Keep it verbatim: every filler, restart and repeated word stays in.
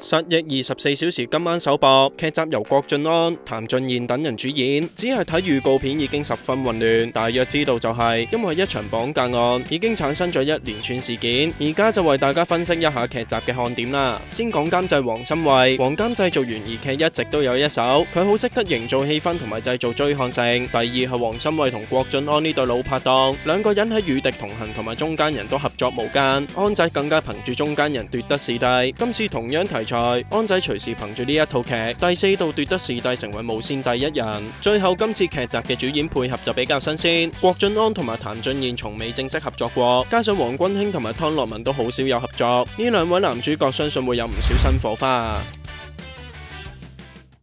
失憶二十四小時今晚首播，劇集由郭晉安、譚俊彥等人主演。只係睇預告片已經十分混亂，大約知道就係因為一場綁架案已經產生咗一連串事件。而家就為大家分析一下劇集嘅看點啦。先講監製黃心慧，黃監製做懸疑劇一直都有一手，佢好識得營造氣氛同埋製造追看性。第二係黃心慧同郭晉安呢對老拍檔，兩個人喺與敵同行同埋中間人都合作無間，安仔更加憑住中間人奪得視帝。今次同樣題材，安仔隨時憑住呢一套劇第四度奪得視帝，成為無線第一人。最後今次劇集嘅主演配合就比較新鮮，郭晉安同埋譚俊彥從未正式合作過，加上黃君馨同埋湯洛雯都好少有合作，呢兩位男主角相信會有唔少新火花。